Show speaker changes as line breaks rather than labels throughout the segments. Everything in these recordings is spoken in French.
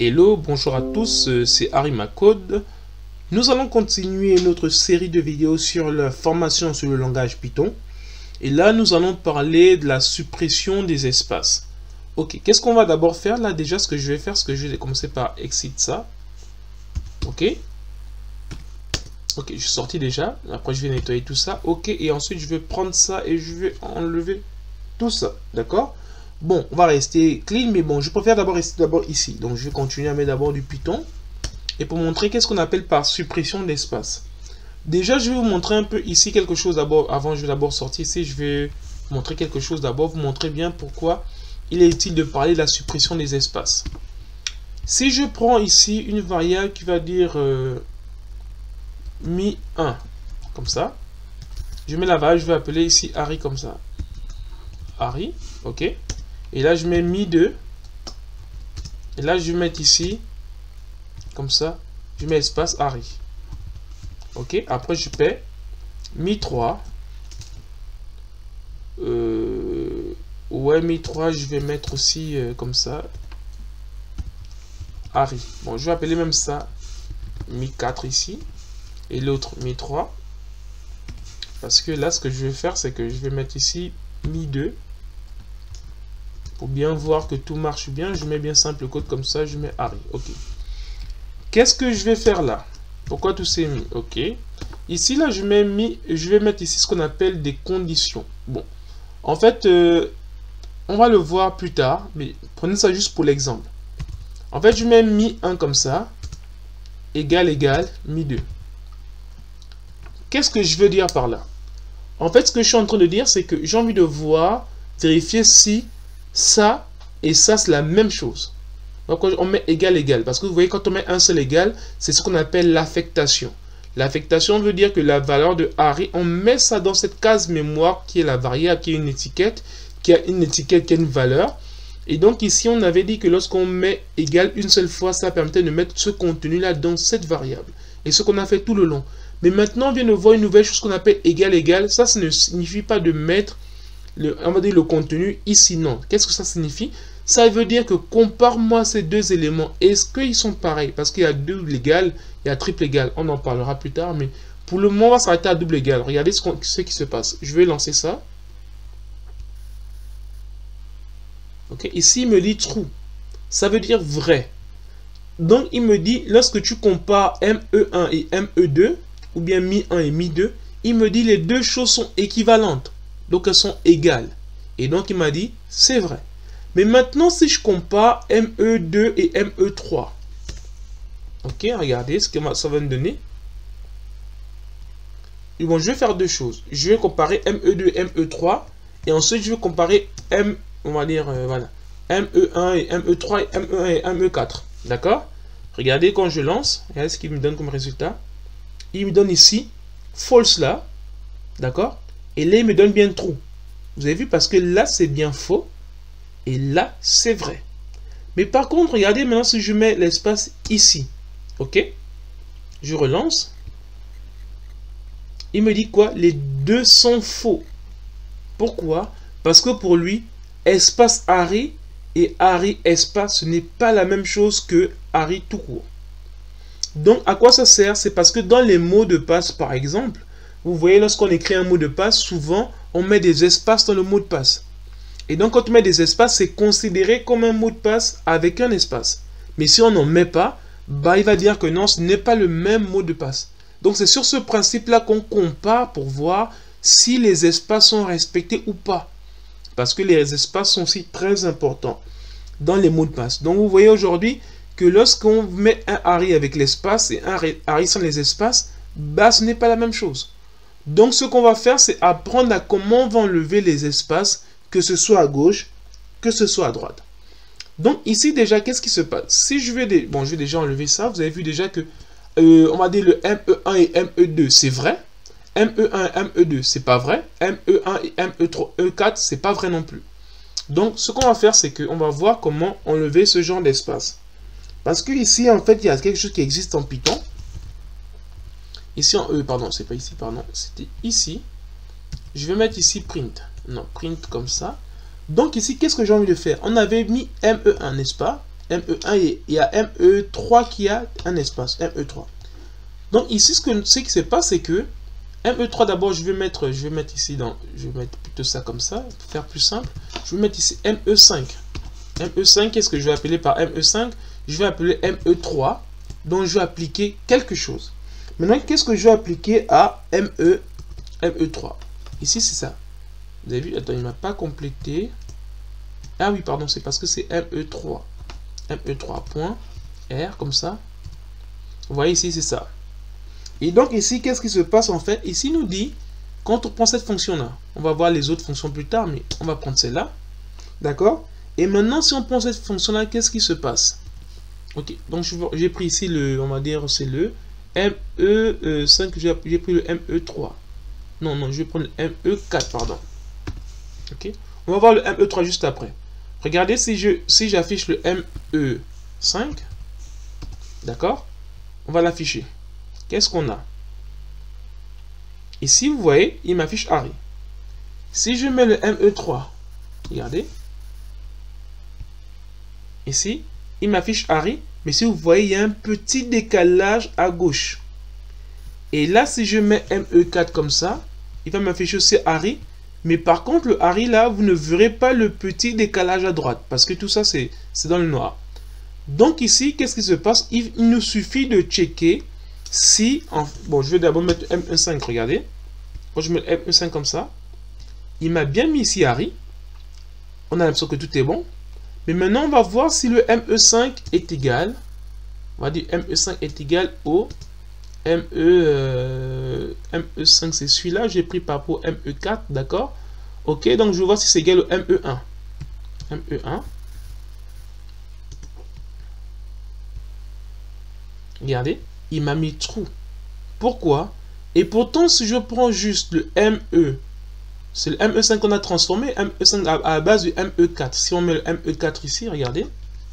Hello, bonjour à tous, c'est Harry Macode. Nous allons continuer notre série de vidéos sur la formation sur le langage Python. Et là, nous allons parler de la suppression des espaces. Ok, qu'est-ce qu'on va d'abord faire là? Déjà, ce que je vais faire, c'est que je vais commencer par exit ça. Ok. Ok, je suis sorti déjà. Après, je vais nettoyer tout ça. Ok, et ensuite, je vais prendre ça et je vais enlever tout ça. D'accord? Bon, on va rester clean, mais bon, je préfère d'abord rester ici. Donc, je vais continuer à mettre d'abord du Python. Et pour montrer qu'est-ce qu'on appelle par suppression d'espace. Déjà, je vais vous montrer un peu ici quelque chose d'abord. Avant, je vais d'abord sortir ici. Je vais montrer quelque chose d'abord. Vous montrer bien pourquoi il est utile de parler de la suppression des espaces. Si je prends ici une variable qui va dire mi1, comme ça. Je mets la variable, je vais appeler ici Harry comme ça. Harry, ok. Et là, je mets mi2. Et là, je vais mettre ici, comme ça, je mets espace Harry. Ok, après, je paie mi3. Ouais, mi3, je vais mettre aussi comme ça, Harry. Bon, je vais appeler même ça mi4 ici. Et l'autre mi3. Parce que là, ce que je vais faire, c'est que je vais mettre ici mi2. Pour bien voir que tout marche bien, je mets bien simple code comme ça, je mets Harry. Ok. Qu'est-ce que je vais faire là? Pourquoi tout c'est mis? Ok. Ici, là, je vais mettre ici ce qu'on appelle des conditions. Bon. En fait, on va le voir plus tard, mais prenez ça juste pour l'exemple. En fait, je mets mi1 comme ça, égal, mi2. Qu'est-ce que je veux dire par là? En fait, ce que je suis en train de dire, c'est que j'ai envie de voir, vérifier si ça et ça, c'est la même chose. Donc, on met égal. Parce que vous voyez, quand on met un seul égal, c'est ce qu'on appelle l'affectation. L'affectation veut dire que la valeur de Harry, on met ça dans cette case mémoire qui est la variable, qui est une étiquette, qui a une valeur. Et donc, ici, on avait dit que lorsqu'on met égal une seule fois, ça permettait de mettre ce contenu-là dans cette variable. Et ce qu'on a fait tout le long. Mais maintenant, on vient de voir une nouvelle chose qu'on appelle égal. Ça ne signifie pas de mettre le contenu ici, non. Qu'est-ce que ça signifie? Ça veut dire que compare-moi ces deux éléments. Est-ce qu'ils sont pareils? Parce qu'il y a double égal, il y a triple égal. On en parlera plus tard, mais pour le moment, on va s'arrêter à double égal. Regardez ce qui se passe. Je vais lancer ça. Ok, ici, il me dit true. Ça veut dire vrai. Donc, il me dit, lorsque tu compares ME1 et ME2, ou bien mi1 et mi2, il me dit les deux choses sont équivalentes. Donc, elles sont égales. Et donc, il m'a dit, c'est vrai. Mais maintenant, si je compare ME2 et ME3, ok, regardez ce que ça va me donner. Et bon, je vais faire deux choses. Je vais comparer ME2 et ME3. Et ensuite, je vais comparer on va dire, voilà, ME1 et ME3 et ME1 et ME4. D'accord? Regardez quand je lance. Regardez ce qu'il me donne comme résultat. Il me donne ici false là. D'accord? Et là, il me donne bien true. Vous avez vu, parce que là, c'est bien faux. Et là, c'est vrai. Mais par contre, regardez maintenant si je mets l'espace ici. Ok? Je relance. Il me dit quoi? Les deux sont faux. Pourquoi? Parce que pour lui, espace Harry et Harry espace, ce n'est pas la même chose que Harry tout court. Donc, à quoi ça sert? C'est parce que dans les mots de passe, par exemple, vous voyez, lorsqu'on écrit un mot de passe, souvent, on met des espaces dans le mot de passe. Et donc, quand on met des espaces, c'est considéré comme un mot de passe avec un espace. Mais si on n'en met pas, bah, il va dire que non, ce n'est pas le même mot de passe. Donc, c'est sur ce principe-là qu'on compare pour voir si les espaces sont respectés ou pas. Parce que les espaces sont aussi très importants dans les mots de passe. Donc, vous voyez aujourd'hui que lorsqu'on met un Harry avec l'espace et un Harry sans les espaces, bah, ce n'est pas la même chose. Donc, ce qu'on va faire, c'est apprendre à comment on va enlever les espaces, que ce soit à gauche, que ce soit à droite. Donc, ici, déjà, qu'est-ce qui se passe? Si je vais... Bon, je vais déjà enlever ça. Vous avez vu déjà que, on va dire le ME1 et ME2, c'est vrai. ME1 et ME2, c'est pas vrai. ME1 et ME3, E4, c'est pas vrai non plus. Donc, ce qu'on va faire, c'est qu'on va voir comment enlever ce genre d'espace. Parce que ici, en fait, il y a quelque chose qui existe en Python. Ici, pardon, c'est pas ici, pardon, c'était ici. Je vais mettre ici print. Non, print comme ça. Donc ici, qu'est-ce que j'ai envie de faire? On avait mis ME1, n'est-ce pas? ME1 et il y a ME3 qui a un espace, ME3. Donc ici, ce qui se passe, c'est que ME3 d'abord, je vais mettre ici je vais mettre plutôt ça comme ça, pour faire plus simple. Je vais mettre ici ME5. ME5, qu'est-ce que je vais appeler par ME5? Je vais appeler ME3, donc je vais appliquer quelque chose. Maintenant, qu'est-ce que je vais appliquer à ME3? Ici, c'est ça. Vous avez vu, attends, il ne m'a pas complété. Ah oui, pardon, c'est parce que c'est ME3. ME3.R, comme ça. Vous voyez ici, c'est ça. Et donc ici, qu'est-ce qui se passe en fait? Ici, il nous dit, quand on prend cette fonction-là, on va voir les autres fonctions plus tard, mais on va prendre celle-là. D'accord? Et maintenant, si on prend cette fonction-là, qu'est-ce qui se passe? Ok, donc j'ai pris ici le, on va dire, c'est le ME5, j'ai pris le ME3. Non, je vais prendre le ME4, pardon. Ok, on va voir le ME3 juste après. Regardez si j'affiche le ME5, d'accord? On va l'afficher. Qu'est-ce qu'on a? Ici, vous voyez, il m'affiche Harry. Si je mets le ME3, regardez. Ici, il m'affiche Harry, mais si vous voyez, il y a un petit décalage à gauche. Et là, si je mets ME4 comme ça, il va m'afficher aussi Harry. Mais par contre, le Harry là, vous ne verrez pas le petit décalage à droite. Parce que tout ça, c'est dans le noir. Donc ici, qu'est-ce qui se passe? Il nous suffit de checker si... Bon, je vais d'abord mettre ME5, regardez. Quand je mets ME5 comme ça, il m'a bien mis ici Harry. On a l'impression que tout est bon. Mais maintenant, on va voir si le ME5 est égal. On va dire ME5 est égal au ME5, c'est celui-là. J'ai pris par rapport au ME4, d'accord? Ok, donc je vais voir si c'est égal au ME1. ME1. Regardez, il m'a mis trou. Pourquoi? Et pourtant, si je prends juste le ME, c'est le ME5 qu'on a transformé, ME5 à la base du ME4. Si on met le ME4 ici, regardez.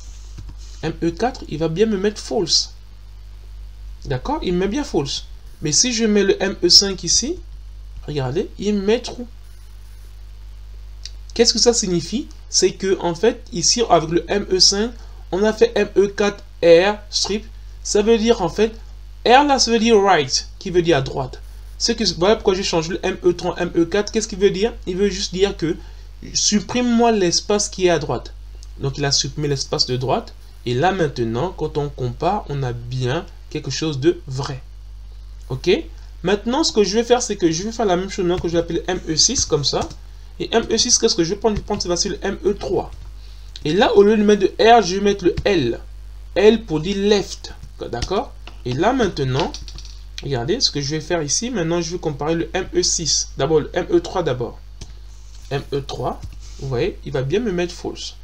ME4, il va bien me mettre false. D'accord? Il me met bien false. Mais si je mets le ME5 ici, regardez, il me met trou. Qu'est-ce que ça signifie? C'est que, en fait, ici, avec le ME5, on a fait ME4R strip. Ça veut dire, en fait, R là, ça veut dire right, qui veut dire à droite. Voilà pourquoi j'ai changé le ME3, ME4. Qu'est-ce qu'il veut dire? Il veut juste dire que supprime-moi l'espace qui est à droite. Donc, il a supprimé l'espace de droite. Et là, maintenant, quand on compare, on a bien quelque chose de vrai. Ok? Maintenant, ce que je vais faire, c'est que je vais faire la même chose maintenant que je vais appeler ME6, comme ça. Et ME6, qu'est-ce que je vais prendre? Je vais prendre cette fois-ci le ME3. Et là, au lieu de mettre de R, je vais mettre le L. L pour dire left. D'accord? Et là, maintenant, regardez ce que je vais faire ici. Maintenant, je vais comparer le ME6. D'abord, le ME3 d'abord. ME3, vous voyez, il va bien me mettre false.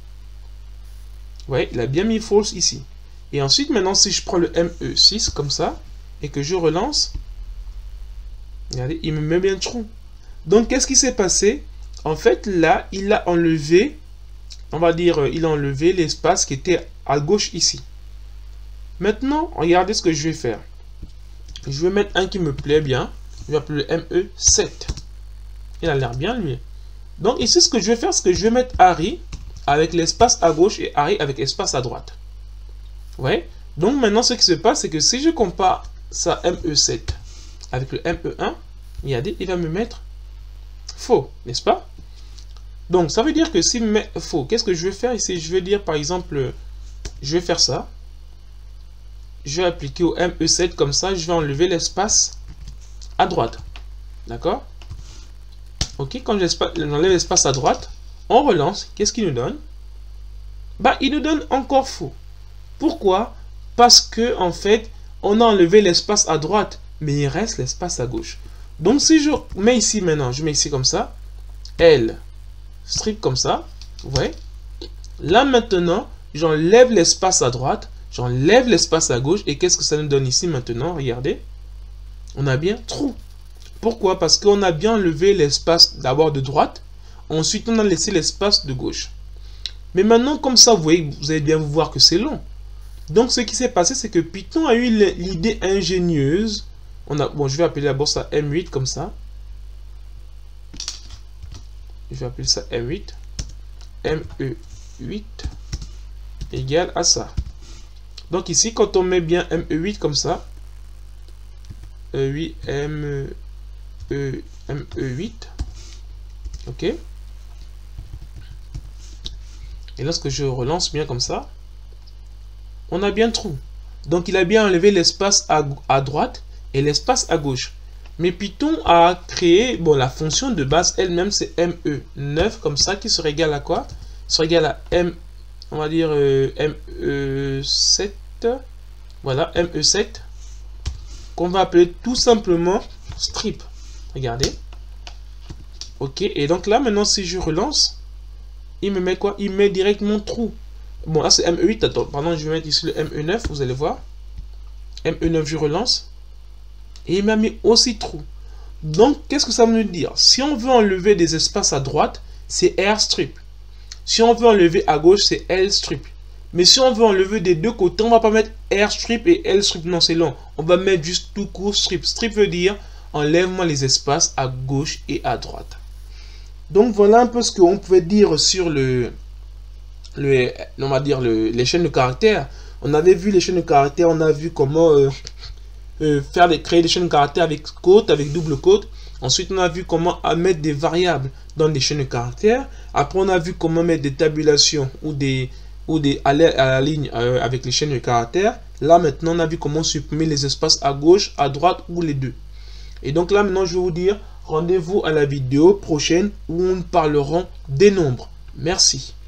Vous voyez, il a bien mis false ici. Et ensuite, maintenant, si je prends le ME6 comme ça, et que je relance, regardez, il me met bien true. Donc, qu'est-ce qui s'est passé? En fait, là, il a enlevé, on va dire, il a enlevé l'espace qui était à gauche ici. Maintenant, regardez ce que je vais faire. Je vais mettre un qui me plaît bien. Je vais appeler le ME7. Il a l'air bien, lui. Donc, ici, ce que je vais faire, c'est que je vais mettre Harry avec l'espace à gauche et Harry avec l'espace à droite. Vous voyez? Donc, maintenant, ce qui se passe, c'est que si je compare ça ME7 avec le ME1, regardez, il va me mettre faux, n'est-ce pas? Donc, ça veut dire que s'il me met faux, qu'est-ce que je vais faire ici? Je vais dire, par exemple, je vais faire ça. Je vais appliquer au ME7 comme ça, je vais enlever l'espace à droite. D'accord? Ok, quand j'enlève l'espace à droite, on relance. Qu'est-ce qu'il nous donne? Bah, il nous donne encore faux. Pourquoi? Parce que, en fait, on a enlevé l'espace à droite, mais il reste l'espace à gauche. Donc, si je mets ici maintenant, je mets ici comme ça, L, strip comme ça, vous voyez? Là, maintenant, j'enlève l'espace à droite, j'enlève l'espace à gauche, et qu'est-ce que ça nous donne ici maintenant? Regardez, on a bien trou. Pourquoi? Parce qu'on a bien enlevé l'espace d'abord de droite, ensuite on a laissé l'espace de gauche. Mais maintenant, comme ça, vous voyez, vous allez bien voir que c'est long. Donc, ce qui s'est passé, c'est que Python a eu l'idée ingénieuse. Bon, je vais appeler d'abord ça M8 comme ça. Je vais appeler ça M8. ME8. égale à ça. Donc ici, quand on met bien ME8 comme ça, E8, ME8, ok. Et lorsque je relance bien comme ça, on a bien trou. Donc il a bien enlevé l'espace à droite et l'espace à gauche. Mais Python a créé, bon, la fonction de base elle-même, c'est ME9, comme ça, qui sera égal à quoi? Sera égal à on va dire ME7, voilà, ME7, qu'on va appeler tout simplement strip. Regardez. Ok, et donc là, maintenant, si je relance, il me met quoi? Il met directement trou. Bon, là, c'est ME8, attends, pardon, je vais mettre ici le ME9, vous allez voir. ME9, je relance. Et il m'a mis aussi trou. Donc, qu'est-ce que ça veut dire? Si on veut enlever des espaces à droite, c'est R strip. Si on veut enlever à gauche, c'est L strip. Mais si on veut enlever des deux côtés, on va pas mettre R strip et L strip. Non, c'est long. On va mettre juste tout court strip. Strip veut dire enlève-moi les espaces à gauche et à droite. Donc, voilà un peu ce qu'on pouvait dire sur on va dire les chaînes de caractères. On avait vu les chaînes de caractères, on a vu comment créer des chaînes de caractères avec côte, avec double côte. Ensuite, on a vu comment mettre des variables dans des chaînes de caractères. Après, on a vu comment mettre des tabulations ou des aller à la ligne avec les chaînes de caractères. Là, maintenant, on a vu comment supprimer les espaces à gauche, à droite ou les deux. Et donc là, maintenant, je vais vous dire rendez-vous à la vidéo prochaine où nous parlerons des nombres. Merci.